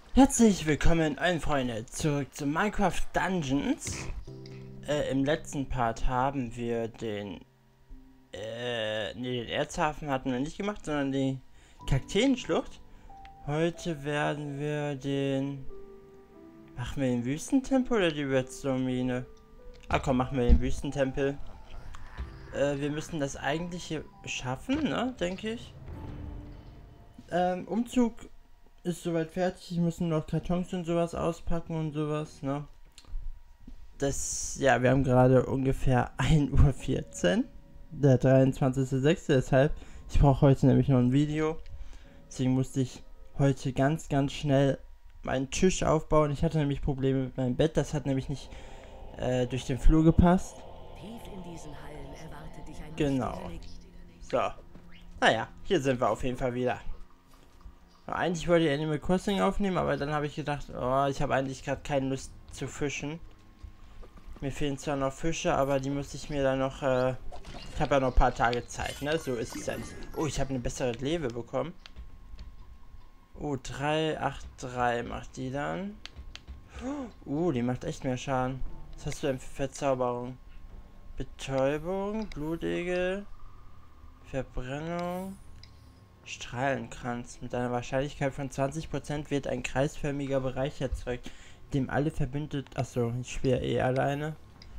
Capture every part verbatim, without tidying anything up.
Herzlich willkommen, allen Freunde, zurück zu Minecraft Dungeons. Äh, im letzten Part haben wir den, äh, nee, den Erzhafen hatten wir nicht gemacht, sondern die Kakteenschlucht. Heute werden wir den, machen wir den Wüstentempel oder die Redstone-Mine? Ah komm, machen wir den Wüstentempel. Äh, wir müssen das eigentlich hier schaffen, ne, denke ich. Ähm, Umzug ist soweit fertig. Ich muss nur noch Kartons und sowas auspacken und sowas, ne? Das, ja, wir haben gerade ungefähr ein Uhr vierzehn, der dreiundzwanzigster sechste Deshalb, ich brauche heute nämlich noch ein Video. Deswegen musste ich heute ganz, ganz schnell meinen Tisch aufbauen. Ich hatte nämlich Probleme mit meinem Bett. Das hat nämlich nicht äh, durch den Flur gepasst. Tief in diesen Hallen erwartet dich ein Genau. mächtiger So. Naja, hier sind wir auf jeden Fall wieder. Eigentlich wollte ich Animal Crossing aufnehmen, aber dann habe ich gedacht, oh, ich habe eigentlich gerade keine Lust zu fischen. Mir fehlen zwar noch Fische, aber die muss ich mir dann noch, äh, ich habe ja noch ein paar Tage Zeit, ne? So ist es ja nicht. Oh, ich habe eine bessere Lewe bekommen. Oh, drei acht drei macht die dann. Oh, die macht echt mehr Schaden. Was hast du denn für Verzauberung? Betäubung, Blutegel, Verbrennung, Strahlenkranz. Mit einer Wahrscheinlichkeit von zwanzig Prozent wird ein kreisförmiger Bereich erzeugt, dem alle verbündet. Achso, ich spiele eh alleine.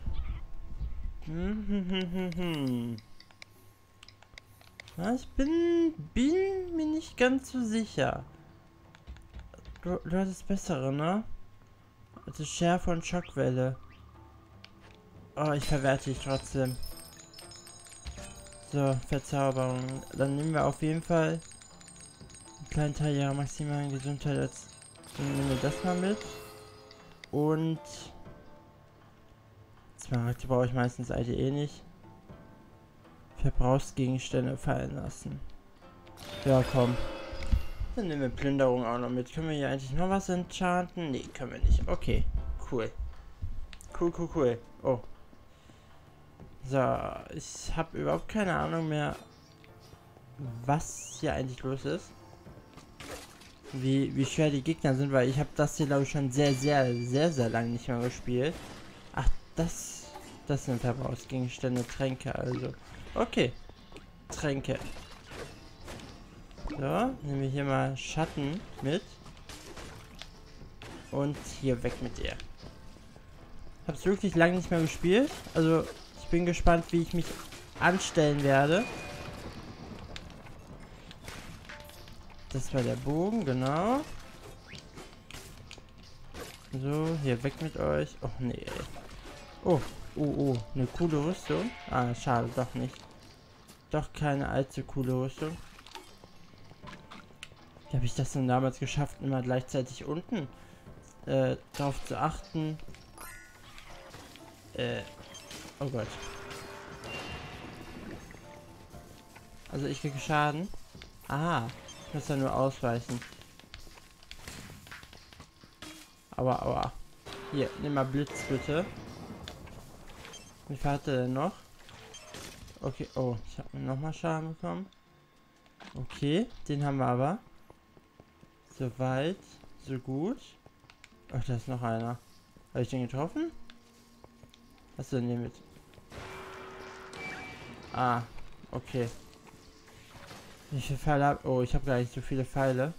Hm, hm, hm, hm, hm. Ja, ich bin, bin mir nicht ganz so sicher. Du, du hattest bessere, ne? Also Schärfe und Schockwelle. Oh, ich verwerte dich trotzdem. So, Verzauberung. Dann nehmen wir auf jeden Fall einen kleinen Teil ihrer maximalen Gesundheit als. Dann nehmen wir das mal mit. Und Smaragde brauche ich meistens eigentlich eh nicht. Verbrauchsgegenstände fallen lassen. Ja, komm. Dann nehmen wir Plünderung auch noch mit. Können wir hier eigentlich noch was enchanten? Nee, können wir nicht. Okay, cool. Cool, cool, cool. Oh. So, ich habe überhaupt keine Ahnung mehr, was hier eigentlich los ist. Wie, wie schwer die Gegner sind, weil ich habe das hier, glaube ich, schon sehr, sehr, sehr, sehr lange nicht mehr gespielt. Ach, das, das sind Verbrauchsgegenstände, Tränke, also. Okay, Tränke. So, nehmen wir hier mal Schatten mit. Und hier weg mit ihr. Hab's wirklich lange nicht mehr gespielt. Also, ich bin gespannt, wie ich mich anstellen werde. Das war der Bogen, genau. So, hier weg mit euch. Oh, nee. Oh, oh, oh. Eine coole Rüstung. Ah, schade, doch nicht. Doch keine allzu coole Rüstung. Wie habe ich das denn damals geschafft, immer gleichzeitig unten äh, darauf zu achten? Äh, oh Gott. Also ich kriege Schaden. Ah, ich muss da nur ausweichen. Aua, aua. Hier, nimm mal Blitz bitte. Wie viel hat er denn noch? Okay, oh, ich habe nochmal Schaden bekommen. Okay, den haben wir aber. Soweit, so gut. Ach, da ist noch einer. Habe ich den getroffen? Was ist denn hier mit? Ah, okay. Wie viele Pfeile habe ich? Oh, ich habe gar nicht so viele Pfeile.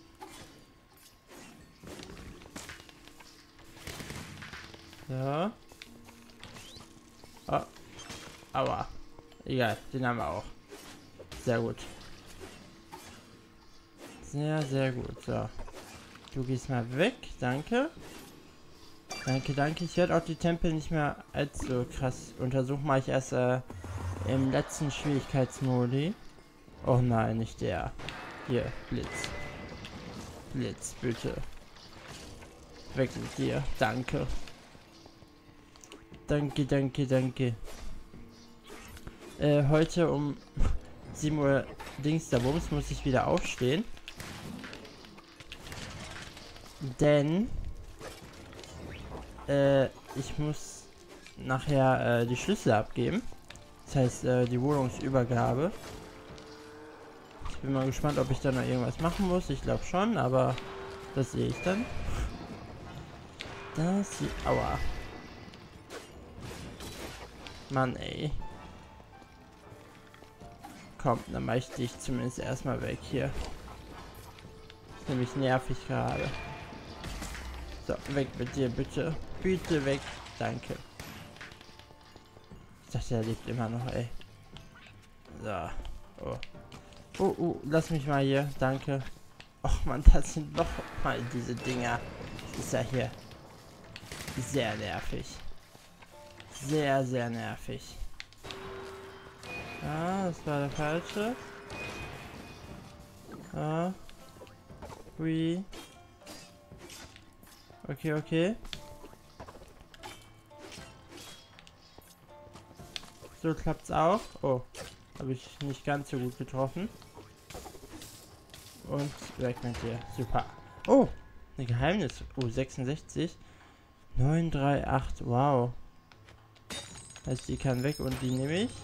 So. Oh. Aua. Egal, den haben wir auch. Sehr gut. Sehr, sehr gut. So. Du gehst mal weg. Danke. Danke, danke. Ich werde auch die Tempel nicht mehr allzu krass untersuchen. Mache ich erst äh, im letzten Schwierigkeitsmodi. Oh nein, nicht der. Hier, Blitz. Blitz, bitte. Weg mit dir. Danke. Danke, danke, danke. Äh, heute um sieben Uhr Dings da Bums muss ich wieder aufstehen. Denn äh, ich muss nachher äh, die Schlüssel abgeben. Das heißt, äh, die Wohnungsübergabe. Ich bin mal gespannt, ob ich da noch irgendwas machen muss. Ich glaube schon, aber Das sehe ich dann. Das sieht... Aua. Mann, ey. Komm, dann mach ich dich zumindest erstmal weg hier. Ist nämlich nervig gerade. So, weg mit dir, bitte. Bitte weg. Danke. Ich dachte, er lebt immer noch, ey. So. Oh. Oh, oh, lass mich mal hier. Danke. Och man, das sind noch mal diese Dinger. Das ist ja hier sehr nervig. Sehr, sehr nervig. Ah, das war der falsche. Ah. Hui. Okay, okay. So klappt's auch. Oh. Habe ich nicht ganz so gut getroffen. Und weg mit dir. Super. Oh. Ein Geheimnis. Oh, sechsundsechzig. neun drei acht. Wow. Heißt, die kann weg und die nehme ich.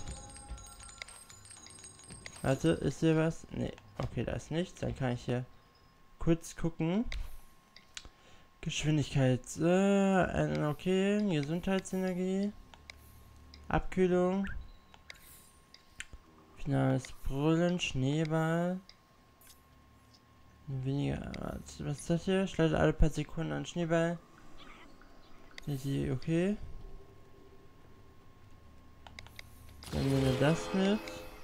Warte, ist hier was? Nee. Okay, da ist nichts. Dann kann ich hier kurz gucken. Geschwindigkeit. Äh, okay. Gesundheitsenergie. Abkühlung. Finales Brüllen. Schneeball. Weniger. Was ist das hier? Schleudert alle paar Sekunden an Schneeball. Die, okay. Dann nehmen wir das mit.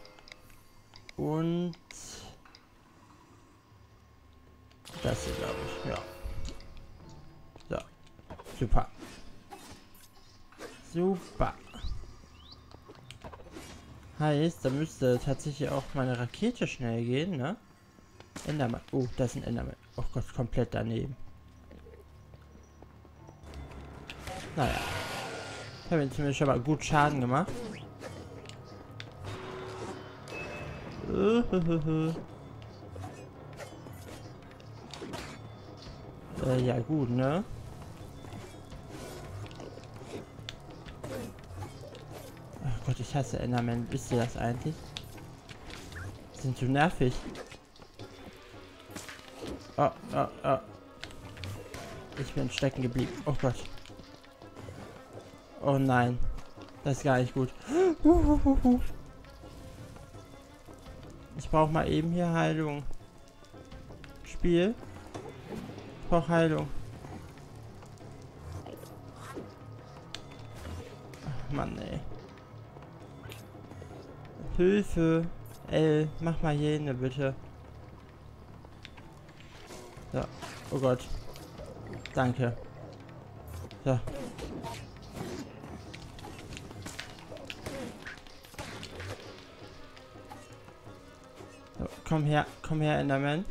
Und das hier, glaube ich. Ja. So. Super. Super. Heißt, da müsste tatsächlich auch meine Rakete schnell gehen, ne? Enderman. Oh, das ist ein Enderman. Oh Gott, komplett daneben. Naja. Ich habe ihn zumindest schon mal gut Schaden gemacht. äh, ja gut, ne? Ach Gott, ich hasse Enderman. Wisst ihr das eigentlich? Die sind so nervig. Oh, oh, oh. Ich bin stecken geblieben. Oh Gott. Oh nein. Das ist gar nicht gut. Ich brauche mal eben hier Heilung. Spiel. Ich brauche Heilung. Ach Mann, ey. Hilfe. Ey, mach mal hier hin, bitte. So. Oh Gott. Danke. So. So, komm her, komm her, Enderman.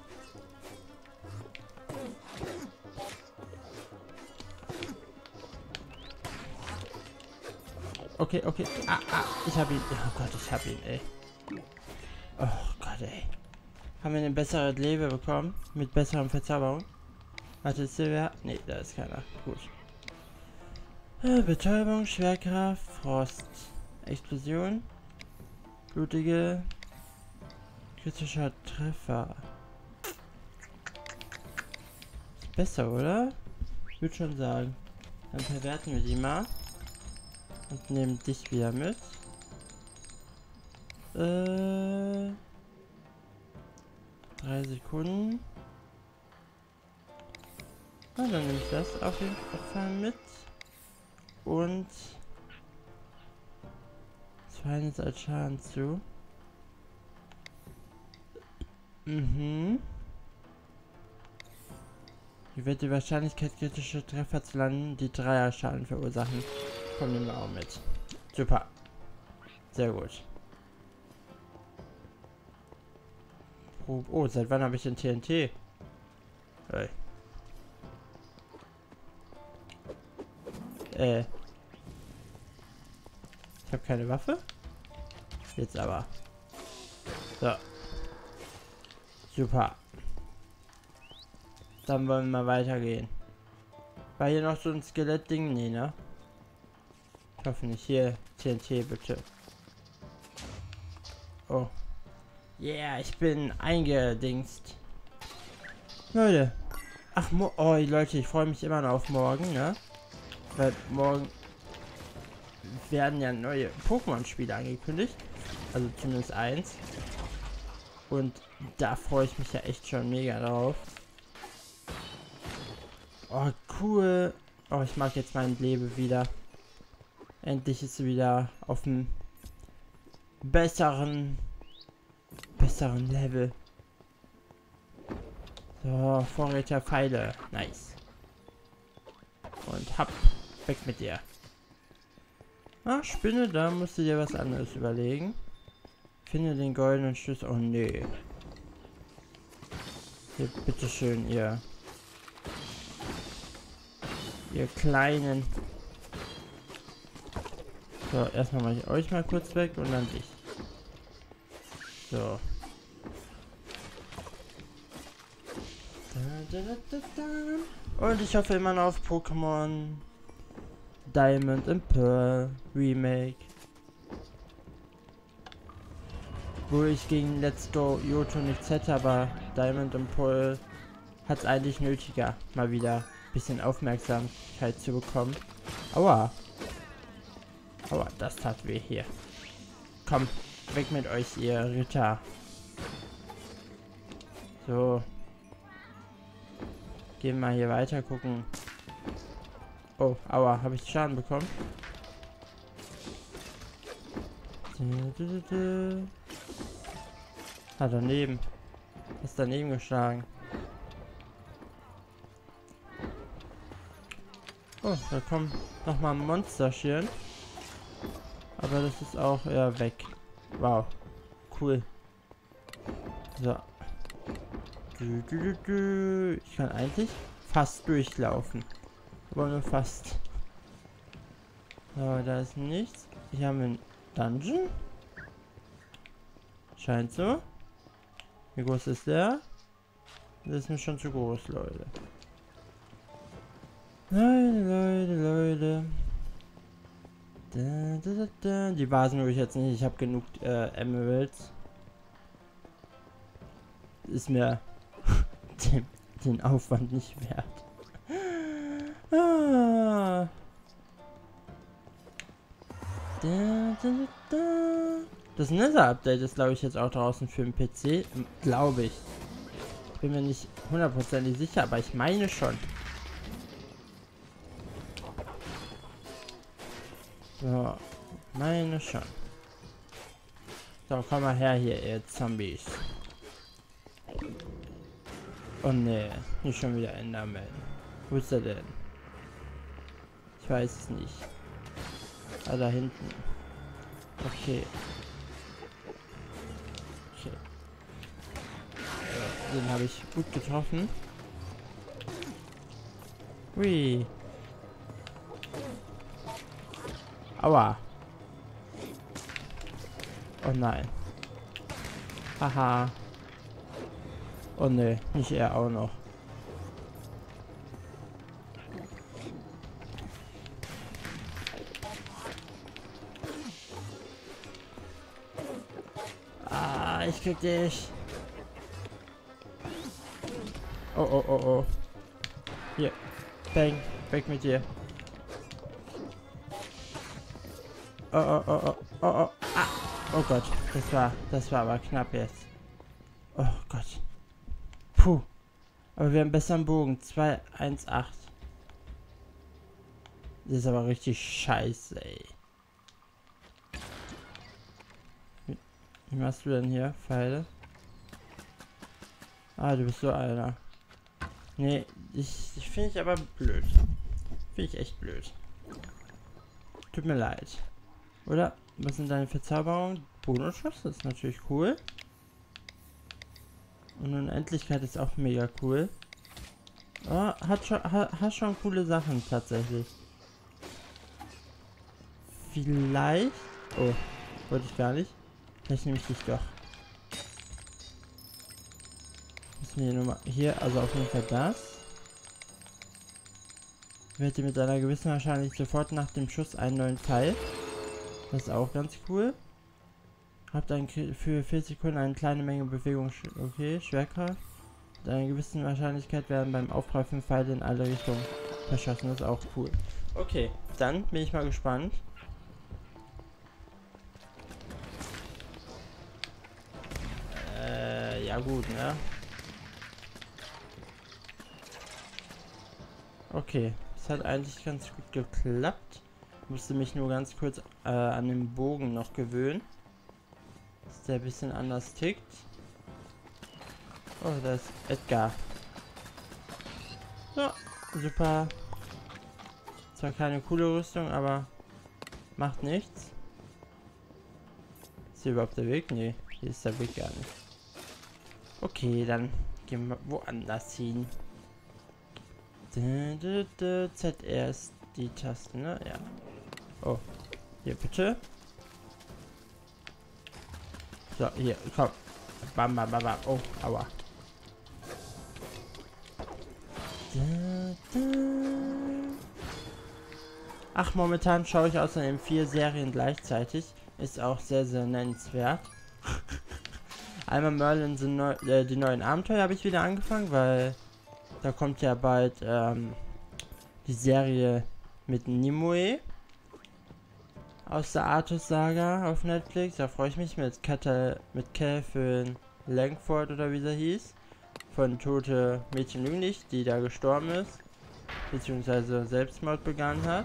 Okay, okay. Ah, ah, ich hab ihn. Oh Gott, ich hab ihn, ey. Oh Gott, ey. Haben wir eine bessere Lebe bekommen? Mit besserem Verzauberung? Warte, ist der? Nee, da ist keiner. Gut. Äh, Betäubung, Schwerkraft, Frost. Explosion. Blutige. Kritischer Treffer. Ist besser, oder? Ich würde schon sagen. Dann verwerten wir die mal. Und nehmen dich wieder mit. Äh. Drei Sekunden. Ah, dann nehme ich das auf jeden Fall mit. Und zweitens als Schaden zu. Mhm. Hier wird die Wahrscheinlichkeit, kritische Treffer zu landen, die Dreier-Schaden verursachen. Kommen nehmen wir auch mit. Super. Sehr gut. Oh, seit wann habe ich den T N T? Hey. Äh. Ich habe keine Waffe? Jetzt aber. So. Super. Dann wollen wir mal weitergehen. War hier noch so ein Skelettding? Nee, ne? Ich hoffe nicht. Hier, T N T bitte. Oh. Yeah, ich bin eingedingst. Leute, Ach, mo oh, Leute, ich freue mich immer noch auf morgen, ne? Weil morgen werden ja neue Pokémon-Spiele angekündigt. Also zumindest eins. Und da freue ich mich ja echt schon mega drauf. Oh, cool. Oh, ich mag jetzt meinen Lebe wieder. Endlich ist sie wieder auf dem besseren, besseren Level. So, Vorräter, Pfeile. Nice. Und hab, weg mit dir. Ah, Spinne, da musst du dir was anderes überlegen. Finde den goldenen Schlüssel. Oh, nee. Hier, bitteschön, ihr. Ihr kleinen. So, erstmal mache ich euch mal kurz weg und dann dich. So. Da, da, da, da. Und ich hoffe immer noch auf Pokémon Diamond and Pearl Remake. Wo ich gegen Let's Go Johto nichts hätte, aber Diamond and Pearl hat es eigentlich nötiger, mal wieder ein bisschen Aufmerksamkeit zu bekommen. Aua. Aua, das tat weh hier. Komm, weg mit euch, ihr Ritter. So. Gehen wir mal hier weiter gucken. Oh, aua, habe ich Schaden bekommen? Ah, daneben. Ist daneben geschlagen. Oh, da kommt nochmal ein Monsterchen. Aber das ist auch eher weg. Wow. Cool. So. Du, du, du, du. Ich kann eigentlich fast durchlaufen. Aber nur fast. So, da ist nichts. Hier haben wir einen Dungeon. Scheint so. Wie groß ist der? Das ist mir schon zu groß, Leute. Leute, Leute, Leute. Da, da, da, da. Die Vasen habe ich jetzt nicht. Ich habe genug äh, Emeralds. Ist mir den, den Aufwand nicht wert. Ah. Da, da, da. Das Nether-Update ist, glaube ich, jetzt auch draußen für den P C. Glaube ich. Ich bin mir nicht hundertprozentig sicher, aber ich meine schon. So, meine schon. So, komm mal her hier, ihr Zombies. Oh ne, nicht schon wieder Enderman. Wo ist er denn? Ich weiß es nicht. Ah, da hinten. Okay. Okay. So, den habe ich gut getroffen. Hui. Aua. Oh nein. Haha. Oh ne, nicht er auch noch. Ah, ich krieg dich. Oh, oh, oh, oh. Hier. Bang. Weg mit dir. Oh, oh, oh, oh, oh, oh. Ah. Oh Gott. Das war, das war aber knapp jetzt. Oh Gott. Puh. Aber wir haben besser einen Bogen. zwei eins acht. Das ist aber richtig scheiße, ey. Wie, wie machst du denn hier? Pfeile? Ah, du bist so einer. Nee, ich, ich finde ich aber blöd. Finde ich echt blöd. Tut mir leid. Oder? Was sind deine Verzauberungen? Bonusschuss, das ist natürlich cool. Und Unendlichkeit ist auch mega cool. Oh, hat schon, hat, hat schon coole Sachen tatsächlich. Vielleicht. Oh, wollte ich gar nicht. Vielleicht nehme ich dich doch. Müssen wir hier nochmal. Hier, also auf jeden Fall das. Werde mit einer gewissen Wahrscheinlichkeit sofort nach dem Schuss einen neuen Pfeil. Das ist auch ganz cool. Habt dann für vierzig Sekunden eine kleine Menge Bewegung. Okay, Schwerkraft. einer gewissen Wahrscheinlichkeit werden beim Aufprall fünf Pfeile in alle Richtungen verschossen. Das ist auch cool. Okay, dann bin ich mal gespannt. Äh, ja gut, ne? Okay, das hat eigentlich ganz gut geklappt. Ich musste mich nur ganz kurz äh, an den Bogen noch gewöhnen. Dass der ein bisschen anders tickt. Oh, da ist Edgar. Ja, super. Zwar keine coole Rüstung, aber macht nichts. Ist hier überhaupt der Weg? Nee, hier ist der Weg gar nicht. Okay, dann gehen wir woanders hin. Z R ist die Taste, ne? Ja. Oh. Hier, bitte. So, hier, komm. Bam, bam, bam, bam. Oh, aua. Ach, momentan schaue ich außerdem vier Serien gleichzeitig. Ist auch sehr, sehr nennenswert. Einmal Merlin sind neu, äh, die neuen Abenteuer habe ich wieder angefangen, weil da kommt ja bald ähm, die Serie mit Nimue aus der Artus-Saga auf Netflix. Da freue ich mich mit Kata, mit Calvin Langford oder wie sie hieß. Von Tote Mädchen lügen nicht, die da gestorben ist. Beziehungsweise Selbstmord begangen hat.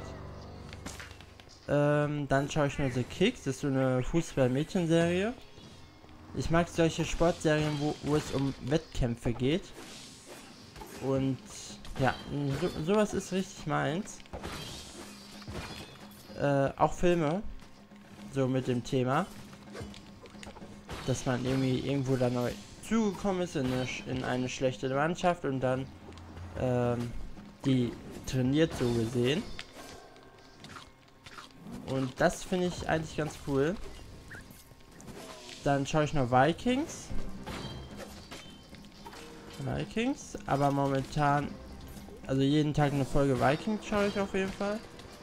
Ähm, dann schaue ich nur The Kicks. Das ist so eine Fußball-Mädchen-Serie. Ich mag solche Sportserien, wo, wo es um Wettkämpfe geht. Und ja, so, sowas ist richtig meins. Äh, auch Filme. So mit dem Thema. Dass man irgendwie irgendwo da neu zugekommen ist in eine, in eine schlechte Mannschaft und dann ähm, die trainiert so gesehen. Und das finde ich eigentlich ganz cool. Dann schaue ich noch Vikings. Vikings, aber momentan, also jeden Tag eine Folge Vikings schaue ich auf jeden Fall.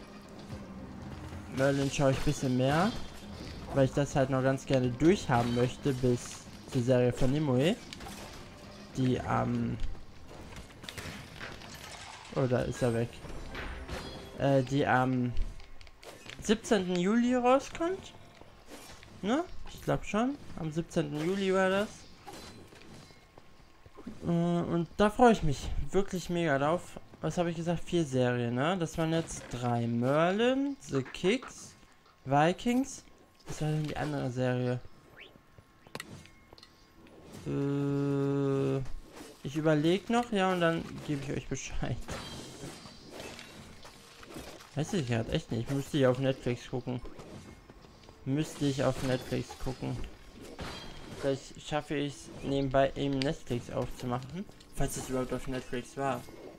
Merlin schaue ich ein bisschen mehr, weil ich das halt noch ganz gerne durchhaben möchte bis zur Serie von Nimue, die am, oh, da ist er weg, äh, die am siebzehnten Juli rauskommt, ne? Ich glaube schon, am siebzehnten Juli war das. Und da freue ich mich wirklich mega drauf. Was habe ich gesagt? Vier Serien, ne? Das waren jetzt drei. Merlin, The Kicks, Vikings. Was war denn die andere Serie? Äh, ich überlege noch, ja, und dann gebe ich euch Bescheid. Weiß ich gerade echt nicht. Müsste ich auf Netflix gucken. Müsste ich auf Netflix gucken. Vielleicht schaffe ich es nebenbei eben Netflix aufzumachen, falls es überhaupt auf Netflix war.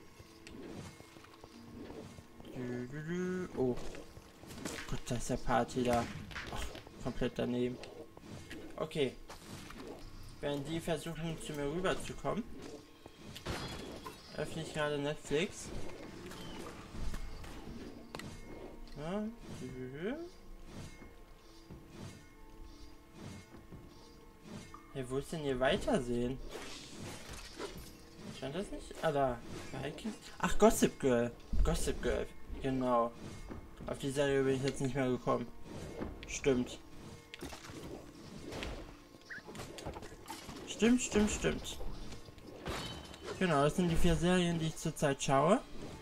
Oh. Gott, da ist der Party da. Ach, komplett daneben. Okay. Während die versuchen, zu mir rüber zu kommen, öffne ich gerade Netflix. Ja. Hey, wo ist denn hier Weitersehen? Stand das nicht? Ah, da. Ach, Gossip Girl. Gossip Girl. Genau. Auf die Serie bin ich jetzt nicht mehr gekommen. Stimmt. Stimmt, stimmt, stimmt. Genau, das sind die vier Serien, die ich zurzeit schaue.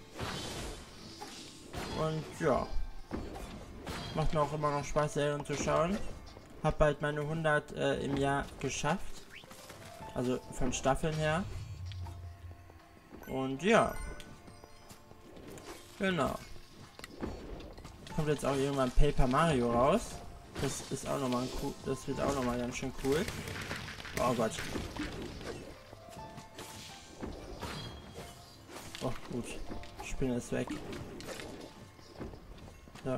Und ja. Macht mir auch immer noch Spaß, Serien zu schauen. Hab bald meine hundert äh, im Jahr geschafft. Also von Staffeln her. Und ja. Genau. Kommt jetzt auch irgendwann Paper Mario raus. Das ist auch nochmal cool. Das wird auch nochmal ganz schön cool. Oh Gott. Oh gut. Die Spinne ist weg. Ja.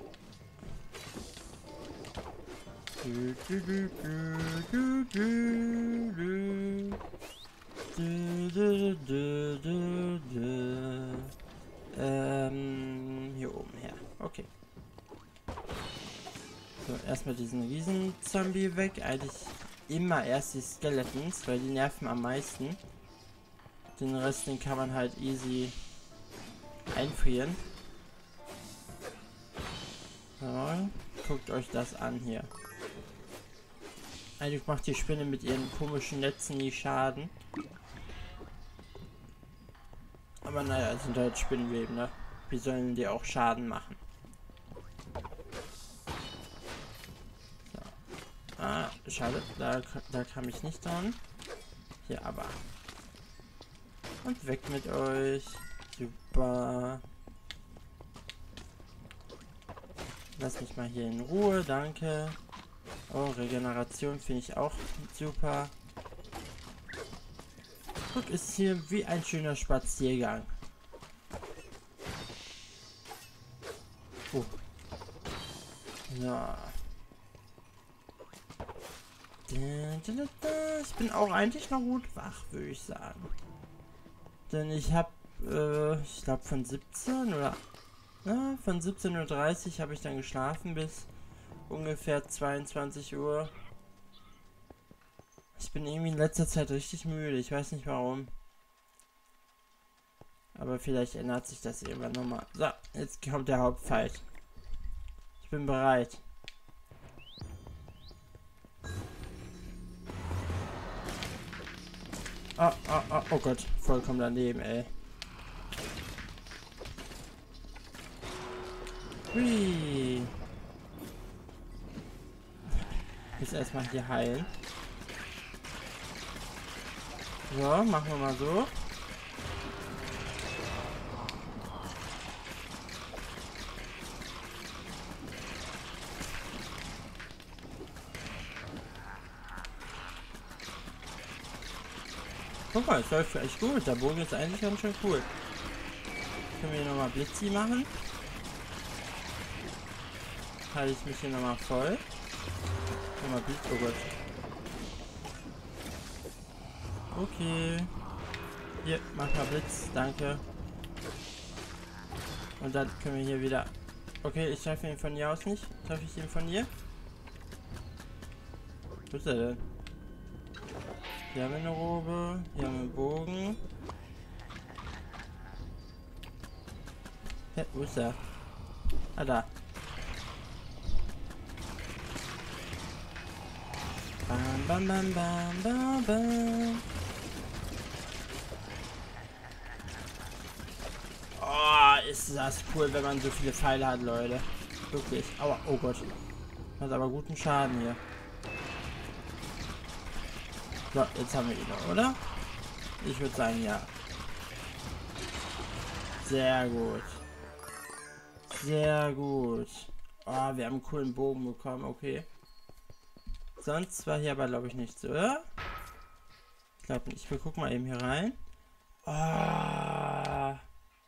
Ähm, hier oben her. Okay. So, erstmal diesen Riesen-Zombie weg. Eigentlich immer erst die Skeletons, weil die nerven am meisten. Den Rest, den kann man halt easy einfrieren. So, guckt euch das an hier. Eigentlich macht die Spinne mit ihren komischen Netzen nie Schaden. Aber naja, es sind halt Spinnenweben, ne? Wie sollen die auch Schaden machen? So. Ah, schade, da, da kam ich nicht dran. Hier aber. Und weg mit euch. Super. Lass mich mal hier in Ruhe, danke. Oh, Regeneration finde ich auch super. Guck, ist hier wie ein schöner Spaziergang. Oh. Ja. Ich bin auch eigentlich noch gut wach, würde ich sagen. Denn ich habe, äh, ich glaube von siebzehn oder ja, von siebzehn Uhr dreißig habe ich dann geschlafen bis ungefähr zweiundzwanzig Uhr. Ich bin irgendwie in letzter Zeit richtig müde. Ich weiß nicht warum. Aber vielleicht ändert sich das irgendwann nochmal. So, jetzt kommt der Hauptfight. Ich bin bereit. Oh, oh, oh, oh Gott. Vollkommen daneben, ey. Hui. Jetzt erstmal hier heilen. So, machen wir mal so. Guck mal, es läuft echt gut. Der Bogen ist eigentlich ganz schön cool. Können wir hier nochmal Blitzi machen. Halte ich mich hier nochmal voll. Nochmal Blitz. Oh Gott. Okay. Hier, mach mal Blitz. Danke. Und dann können wir hier wieder... Okay, ich treffe ihn von hier aus nicht. Treffe ich ihn von hier? Wo ist er denn? Hier haben wir eine Robe. Hier haben wir einen Bogen. Hä, wo ist er? Ah, da. Bam, bam, bam, bam, bam, bam. Oh, ist das cool, wenn man so viele Pfeile hat, Leute. Wirklich. Aua, oh Gott. Hat aber guten Schaden hier. So, jetzt haben wir ihn noch, oder? Ich würde sagen, ja. Sehr gut. Sehr gut. Oh, wir haben einen coolen Bogen bekommen, okay. Sonst war hier aber, glaube ich, nichts, oder? Ich glaube nicht. Wir gucken mal eben hier rein. Oh.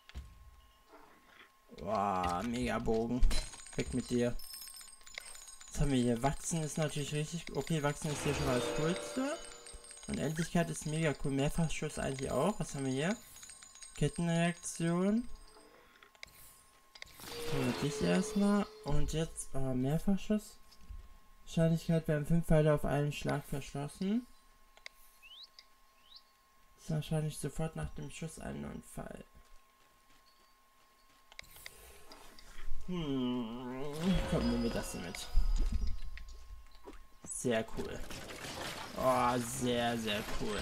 Oh, mega Bogen. Weg mit dir. Was haben wir hier? Wachsen ist natürlich richtig... Okay, Wachsen ist hier schon mal das Coolste. Unendlichkeit ist mega cool. Mehrfachschuss eigentlich auch. Was haben wir hier? Kettenreaktion. Holen wir dich erstmal. Und jetzt oh, Mehrfachschuss. Wahrscheinlichkeit werden fünf Pfeile auf einen Schlag verschlossen. Ist wahrscheinlich sofort nach dem Schuss einen neuen Pfeil. Hm. Komm, nehmen wir das hier mit. Sehr cool. Oh, sehr, sehr cool.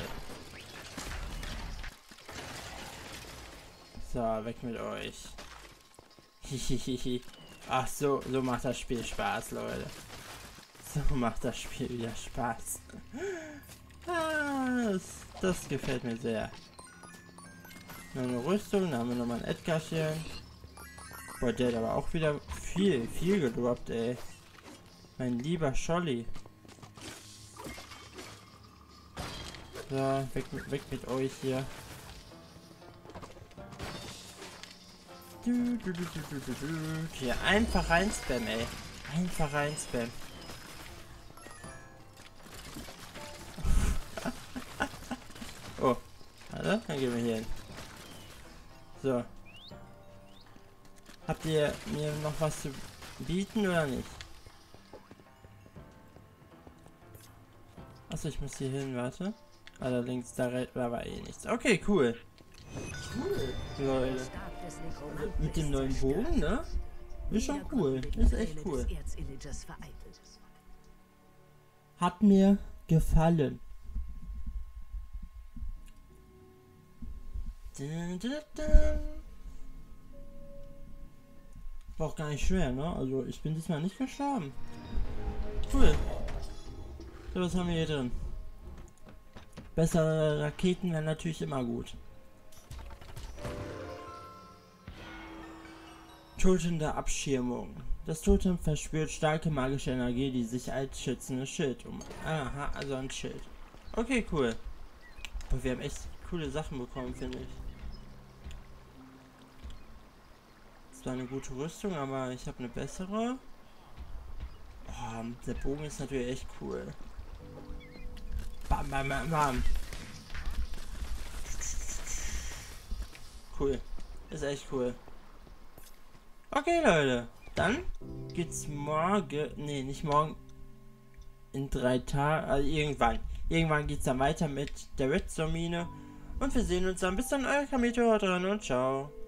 So, weg mit euch. Hihihihi. Ach so, so macht das Spiel Spaß, Leute. So macht das Spiel wieder Spaß. Ah, das, das gefällt mir sehr. Noch eine Rüstung, dann haben wir nochmal ein Edgarchen. Boah, der hat aber auch wieder viel, viel gedroppt, ey. Mein lieber Scholli. So, weg mit, weg mit euch hier. Du, du, du, du, du, du. Hier, einfach rein spam, ey. Einfach rein spam. Oh, warte, dann gehen wir hier hin. So. Habt ihr mir noch was zu bieten oder nicht? Achso, ich muss hier hin, warte. Allerdings, da, da war eh nichts. Okay, cool. Cool, Leute. Mit dem neuen Bogen, ne? Ist schon cool. Ist echt cool. Hat mir gefallen. War auch gar nicht schwer, ne? Also ich bin diesmal nicht gestorben. Cool. So, was haben wir hier drin? Bessere Raketen wären natürlich immer gut. Totem der Abschirmung. Das Totem verspürt starke magische Energie, die sich als schützendes Schild um. Aha, also ein Schild. Okay, cool. Aber wir haben echt coole Sachen bekommen, finde ich. Das war eine gute Rüstung, aber ich habe eine bessere. Oh, der Bogen ist natürlich echt cool. Bam, bam, bam, bam. Cool. Ist echt cool. Okay, Leute. Dann geht's morgen. Nee, nicht morgen. In drei Tagen. Also irgendwann. Irgendwann geht's dann weiter mit der Redstone-Mine. Und wir sehen uns dann. Bis dann, euer Kamito dran und ciao.